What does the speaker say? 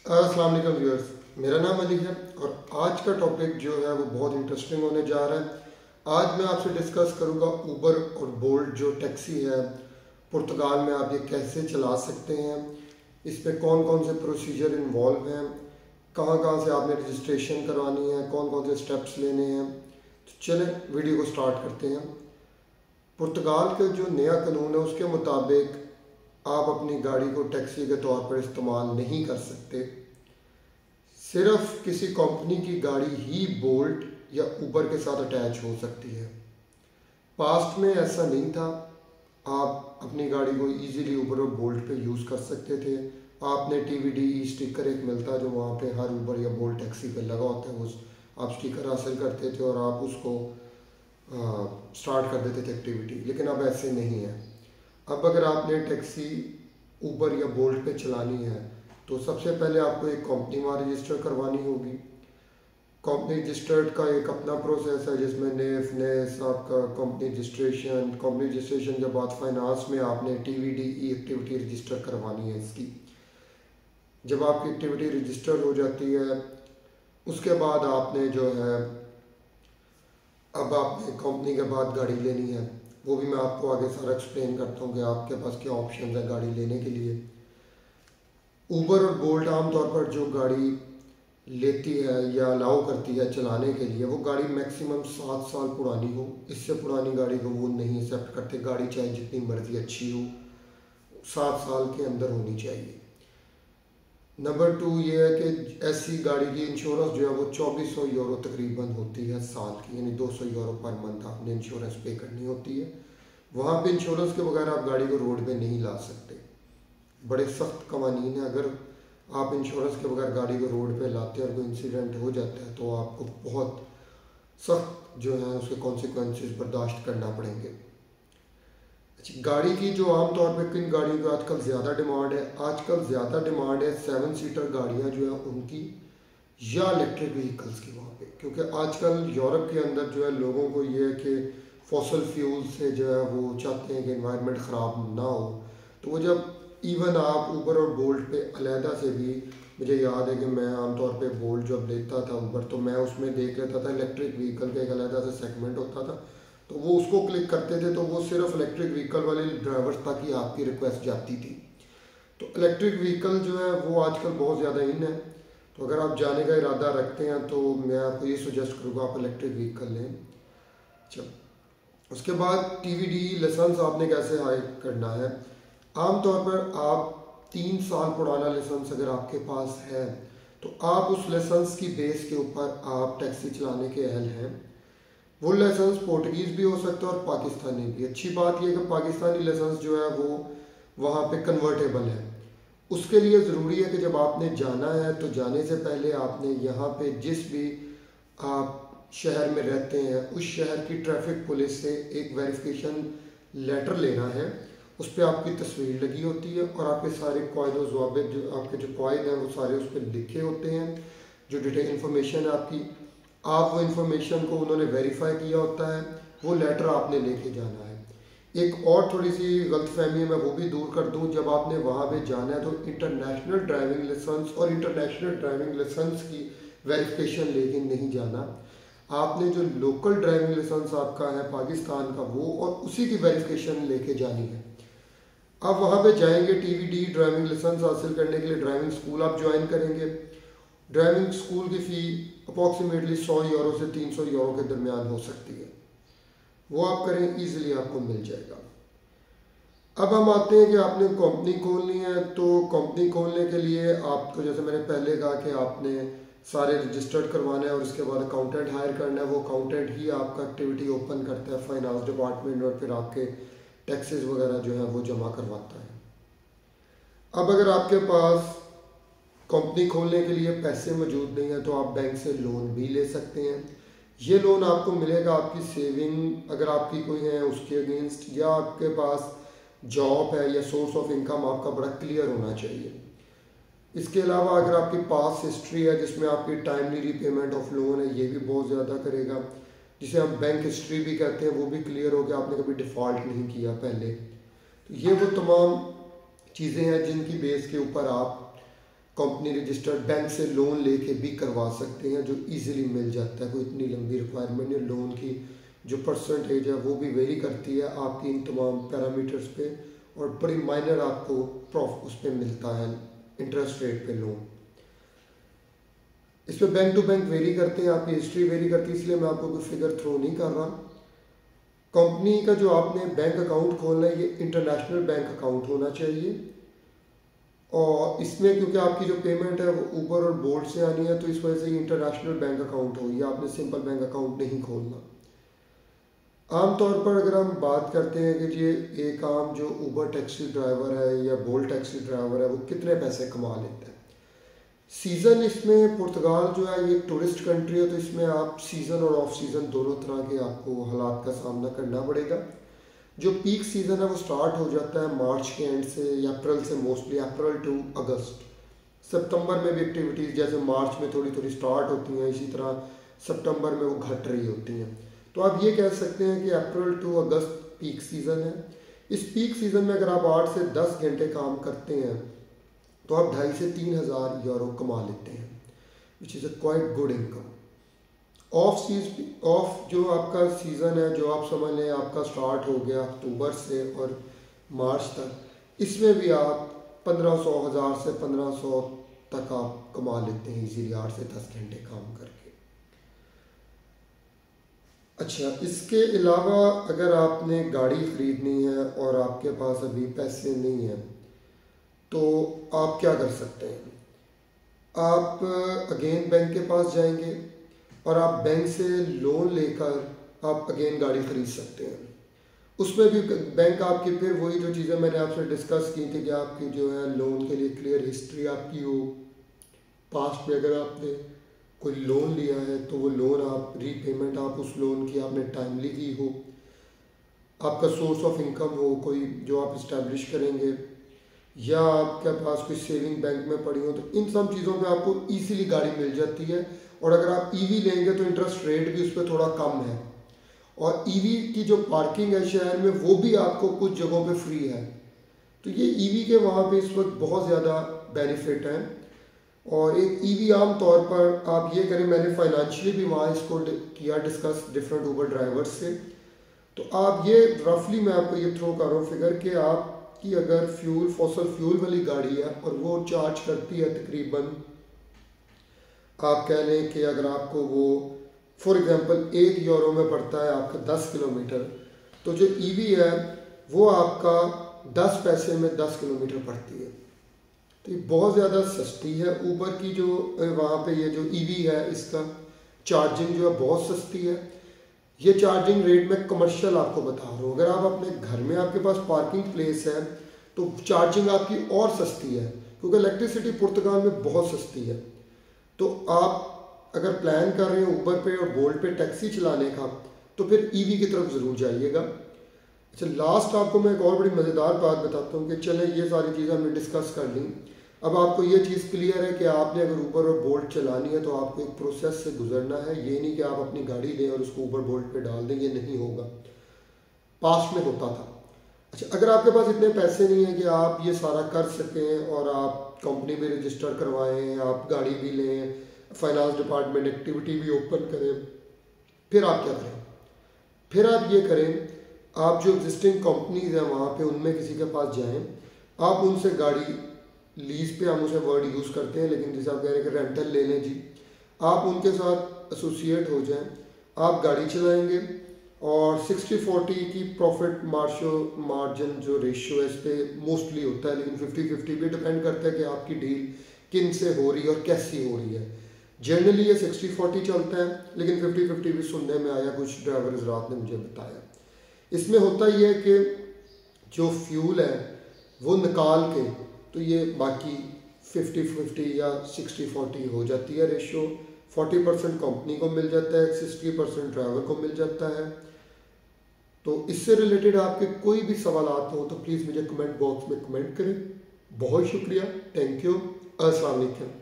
अस्सलाम वालेकुम व्यूअर्स, मेरा नाम अली है और आज का टॉपिक जो है वो बहुत इंटरेस्टिंग होने जा रहा है। आज मैं आपसे डिस्कस करूंगा ऊबर और बोल्ट जो टैक्सी है पुर्तगाल में, आप ये कैसे चला सकते हैं, इसमें कौन कौन से प्रोसीजर इन्वॉल्व हैं, कहाँ कहाँ से आपने रजिस्ट्रेशन करवानी है, कौन कौन से स्टेप्स लेने हैं। तो चलें वीडियो को स्टार्ट करते हैं। पुर्तगाल का जो नया कानून है उसके मुताबिक आप अपनी गाड़ी को टैक्सी के तौर पर इस्तेमाल नहीं कर सकते। सिर्फ किसी कंपनी की गाड़ी ही बोल्ट या ऊबर के साथ अटैच हो सकती है। पास्ट में ऐसा नहीं था, आप अपनी गाड़ी को इजीली ऊबर और बोल्ट पे यूज़ कर सकते थे। आपने टीवीडी स्टिकर एक मिलता जो वहाँ पे हर ऊबर या बोल्ट टैक्सी पे लगा होता है, उस आप स्टिकर हासिल करते थे और आप उसको स्टार्ट कर देते थे एक्टिविटी। लेकिन अब ऐसे नहीं है। अब अगर आपने टैक्सी ऊबर या बोल्ट पे चलानी है तो सबसे पहले आपको एक कंपनी वहाँ रजिस्टर करवानी होगी। कंपनी रजिस्टर्ड का एक अपना प्रोसेस है जिसमें नेस आपका कंपनी रजिस्ट्रेशन के बाद फाइनेंस में आपने टीवीडी एक्टिविटी रजिस्टर करवानी है इसकी। जब आपकी एक्टिविटी रजिस्टर हो जाती है उसके बाद आपने जो है अब आपने कंपनी के बाद गाड़ी लेनी है। वो भी मैं आपको आगे सारा एक्सप्लेन करता हूँ कि आपके पास क्या ऑप्शन है गाड़ी लेने के लिए। ऊबर और बोल्ट आमतौर पर जो गाड़ी लेती है या अलाउ करती है चलाने के लिए, वो गाड़ी मैक्सिमम 7 साल पुरानी हो। इससे पुरानी गाड़ी को वो नहीं एक्सेप्ट करते। गाड़ी चाहे जितनी मर्जी अच्छी हो, 7 साल के अंदर होनी चाहिए। नंबर 2 ये है कि ऐसी गाड़ी की इंश्योरेंस जो है वो 2400 यूरो तकरीबन होती है साल की, यानी 200 यूरो पर मंथ आपने इंश्योरेंस पे करनी होती है। वहाँ पे इंश्योरेंस के बगैर आप गाड़ी को रोड पे नहीं ला सकते। बड़े सख्त कवानीन है। अगर आप इंश्योरेंस के बगैर गाड़ी को रोड पे लाते हैं और कोई इंसिडेंट हो जाता है तो आपको बहुत सख्त जो है उसके कॉन्सिक्वेंसेस बर्दाश्त करना पड़ेंगे। गाड़ी की जो आमतौर पे किन गाड़ियों की आजकल ज़्यादा डिमांड है, आजकल ज़्यादा डिमांड है 7 सीटर गाड़ियाँ जो है उनकी, या इलेक्ट्रिक व्हीकल्स की वहाँ पे। क्योंकि आजकल यूरोप के अंदर जो है लोगों को ये है कि फॉसल फ्यूल से जो है वो चाहते हैं कि एनवायरनमेंट ख़राब ना हो। तो वो जब इवन आप ऊबर और बोल्ट पे अलहदा से भी, मुझे याद है कि मैं आमतौर पे बोल्ट जब लेता था ऊबर तो मैं उसमें देख लेता था इलेक्ट्रिक व्हीकल का एक अलहदा से सेगमेंट होता था, तो वो उसको क्लिक करते थे तो वो सिर्फ इलेक्ट्रिक व्हीकल वाले ड्राइवर्स तक ही आपकी रिक्वेस्ट जाती थी। तो इलेक्ट्रिक व्हीकल जो है वो आजकल बहुत ज़्यादा इन है। तो अगर आप जाने का इरादा रखते हैं तो मैं आपको ये सजेस्ट करूँगा आप इलेक्ट्रिक व्हीकल लें। अच्छा, उसके बाद टीवीडी लाइसेंस आपने कैसे हाई करना है। आमतौर पर आप 3 साल पुराना लाइसेंस अगर आपके पास है तो आप उस लाइसेंस की बेस के ऊपर आप टैक्सी चलाने के अहल हैं। वो लाइसेंस पोर्टुगीज़ भी हो सकता है और पाकिस्तानी भी। अच्छी बात यह है कि पाकिस्तानी लाइसेंस जो है वो वहाँ पे कन्वर्टेबल है। उसके लिए ज़रूरी है कि जब आपने जाना है तो जाने से पहले आपने यहाँ पे जिस भी आप शहर में रहते हैं उस शहर की ट्रैफिक पुलिस से एक वेरिफिकेशन लेटर लेना है। उस पर आपकी तस्वीर लगी होती है और आपके सारे कॉयद और ज़वाबित जो आपके जो कॉयद हैं वो सारे उस पर लिखे होते हैं। जो डिटेल इन्फॉर्मेशन है आपकी, आप वो इन्फॉर्मेशन को उन्होंने वेरीफाई किया होता है, वो लेटर आपने लेके जाना है। एक और थोड़ी सी गलतफहमी है, मैं वो भी दूर कर दूं। जब आपने वहाँ पे जाना है तो इंटरनेशनल ड्राइविंग लाइसेंस और इंटरनेशनल ड्राइविंग लाइसेंस की वेरिफिकेशन लेके नहीं जाना। आपने जो लोकल ड्राइविंग लाइसेंस आपका है पाकिस्तान का वो और उसी की वेरिफिकेशन लेके जानी है। आप वहाँ पे जाएंगे, टीवीडी ड्राइविंग लाइसेंस हासिल करने के लिए ड्राइविंग स्कूल आप ज्वाइन करेंगे। ड्राइविंग स्कूल की फ़ी अप्रॉक्सीमेटली 100 यूरो से 300 यूरो के दरमियान हो सकती है। वो आप करें, ईजिली आपको मिल जाएगा। अब हम आते हैं कि आपने कंपनी खोलनी है। तो कंपनी खोलने के लिए आपको, जैसे मैंने पहले कहा कि आपने सारे रजिस्टर्ड करवाना है और उसके बाद अकाउंटेंट हायर करना है। वो अकाउंटेंट ही आपका एक्टिविटी ओपन करता है फाइनेंस डिपार्टमेंट और फिर आपके टैक्सेस वगैरह जो है वो जमा करवाता है। अब अगर आपके पास कंपनी खोलने के लिए पैसे मौजूद नहीं है तो आप बैंक से लोन भी ले सकते हैं। ये लोन आपको मिलेगा आपकी सेविंग अगर आपकी कोई है उसके अगेंस्ट, या आपके पास जॉब है या सोर्स ऑफ इनकम आपका बड़ा क्लियर होना चाहिए। इसके अलावा अगर आपकी पास हिस्ट्री है जिसमें आपकी टाइमली रीपेमेंट ऑफ लोन है, ये भी बहुत ज़्यादा करेगा। जिसे हम बैंक हिस्ट्री भी कहते हैं, वो भी क्लियर हो कि आपने कभी डिफ़ॉल्ट नहीं किया पहले। तो ये वो तमाम चीज़ें हैं जिनकी बेस के ऊपर आप कंपनी रजिस्टर्ड बैंक से लोन लेके भी करवा सकते हैं, जो इजीली मिल जाता है। कोई इतनी लंबी रिक्वायरमेंट नहीं। लोन की जो परसेंटेज है वो भी वेरी करती है आपकी इन तमाम पैरामीटर्स पे, और बड़ी माइनर आपको प्रॉफिट उस पर मिलता है इंटरेस्ट रेट पे लोन। इस पर बैंक टू बैंक वेरी करते हैं, आपकी हिस्ट्री वेरी करती है, इसलिए मैं आपको कोई फिगर थ्रो नहीं कर रहा। कंपनी का जो आपने बैंक अकाउंट खोलना है ये इंटरनेशनल बैंक अकाउंट होना चाहिए, और इसमें क्योंकि आपकी जो पेमेंट है वो ऊबर और बोल्ट से आनी है, तो इस वजह से ये इंटरनेशनल बैंक अकाउंट हो, ये आपने सिंपल बैंक अकाउंट नहीं खोलना। आमतौर पर अगर हम बात करते हैं कि ये एक आम जो ऊबर टैक्सी ड्राइवर है या बोल्ट टैक्सी ड्राइवर है वो कितने पैसे कमा लेते हैं। सीज़न इसमें पुर्तगाल जो है ये टूरिस्ट कंट्री है, तो इसमें आप सीज़न और ऑफ सीज़न दोनों तरह के आपको हालात का सामना करना पड़ेगा। जो पीक सीज़न है वो स्टार्ट हो जाता है मार्च के एंड से या अप्रैल से, मोस्टली अप्रैल टू अगस्त। सितंबर में भी एक्टिविटीज़ जैसे मार्च में थोड़ी थोड़ी स्टार्ट होती हैं, इसी तरह सितंबर में वो घट रही होती हैं। तो आप ये कह सकते हैं कि April to August peak season है। इस पीक सीज़न में अगर आप 8 से 10 घंटे काम करते हैं तो आप 2,500 से 3,000 यूरो कमा लेते हैं, which is a quite good income. Off जो आपका सीज़न है, जो आप समझ लें आपका स्टार्ट हो गया अक्टूबर से और मार्च तक, इसमें भी आप 1,500 हज़ार से 1,500 तक आप कमा लेते हैं इजीली 8 से 10 घंटे काम करके। अच्छा, इसके अलावा अगर आपने गाड़ी ख़रीदनी है और आपके पास अभी पैसे नहीं हैं तो आप क्या कर सकते हैं। आप अगेन बैंक के पास जाएंगे और आप बैंक से लोन लेकर आप अगेन गाड़ी ख़रीद सकते हैं। उसमें भी बैंक आपकी फिर वही जो चीज़ें मैंने आपसे डिस्कस की थी कि आपकी जो है लोन के लिए क्लियर हिस्ट्री आपकी हो, पास्ट में अगर आपने कोई लोन लिया है तो वो लोन आप रीपेमेंट आप उस लोन की आपने टाइमली की हो, आपका सोर्स ऑफ इनकम हो कोई जो आप इस्टेब्लिश करेंगे, या आपके पास कोई सेविंग बैंक में पड़ी हो, तो इन सब चीज़ों पे आपको इजीली गाड़ी मिल जाती है। और अगर आप ईवी लेंगे तो इंटरेस्ट रेट भी उस पर थोड़ा कम है, और ईवी की जो पार्किंग है शहर में वो भी आपको कुछ जगहों पे फ्री है। तो ये ईवी के वहाँ पे इस वक्त बहुत ज़्यादा बेनिफिट हैं। और एक ईवी आम तौर पर आप ये करें, मैंने फाइनेंशियली भी वहाँ इसको किया डिस्कस डिफरेंट ऊबर ड्राइवर्स से, तो आप ये रफली मैं आपको ये थ्रो कर रहा हूँ फिगर कि आपकी अगर फॉसल फ्यूल वाली गाड़ी है और वो चार्ज करती है तकरीबन, आप कह लें कि अगर आपको वो फॉर एग्जांपल 1 यूरो में पड़ता है आपका 10 किलोमीटर, तो जो ईवी है वो आपका 10 पैसे में 10 किलोमीटर पड़ती है। तो ये बहुत ज़्यादा सस्ती है। ऊबर की जो वहाँ पे ये जो ईवी है इसका चार्जिंग जो है बहुत सस्ती है। ये चार्जिंग रेट मैं कमर्शियल आपको बता रहा हूँ। अगर आप अपने घर में आपके पास पार्किंग प्लेस है तो चार्जिंग आपकी और सस्ती है, क्योंकि इलेक्ट्रिसिटी पुर्तगाल में बहुत सस्ती है। तो आप अगर प्लान कर रहे हैं ऊबर पे और बोल्ट पे टैक्सी चलाने का तो फिर ईवी की तरफ ज़रूर जाइएगा। अच्छा, लास्ट आपको मैं एक और बड़ी मज़ेदार बात बताता हूँ कि चलें ये सारी चीज़ें हमने डिस्कस कर ली, अब आपको ये चीज़ क्लियर है कि आपने अगर ऊबर और बोल्ट चलानी है तो आपको एक प्रोसेस से गुजरना है। ये नहीं कि आप अपनी गाड़ी लें और उसको ऊबर बोल्ट पे डाल दें, ये नहीं होगा। पास्ट में होता था। अच्छा, अगर आपके पास इतने पैसे नहीं हैं कि आप ये सारा कर सकें और आप कंपनी भी रजिस्टर करवाएं, आप गाड़ी भी लें, फाइनेंस डिपार्टमेंट एक्टिविटी भी ओपन करें, फिर आप क्या करें? फिर आप ये करें, आप जो एग्जिस्टिंग कंपनीज हैं वहाँ पे उनमें किसी के पास जाएं, आप उनसे गाड़ी लीज पे, हम उसे वर्ड यूज़ करते हैं लेकिन जैसे आप कह रहे हैं कि रेंटल ले लें जी, आप उनके साथ एसोसिएट हो जाएं, आप गाड़ी चलाएंगे और 60-40 की प्रॉफिट मार्जिन जो रेशियो है इस पर मोस्टली होता है, लेकिन 50-50 भी डिपेंड करता है कि आपकी डील किन से हो रही है और कैसी हो रही है। जनरली ये 60-40 चलता है, लेकिन 50-50 भी सुनने में आया, कुछ ड्राइवर रात ने मुझे बताया। इसमें होता ही है कि जो फ्यूल है वो निकाल के तो ये बाकी 50-50 या 60-40 हो जाती है रेशियो। 40% कंपनी को मिल जाता है, 60% ड्राइवर को मिल जाता है। तो इससे रिलेटेड आपके कोई भी सवाल हो तो प्लीज़ मुझे कमेंट बॉक्स में कमेंट करें। बहुत शुक्रिया, थैंक यू, अस्सलाम वालेकुम।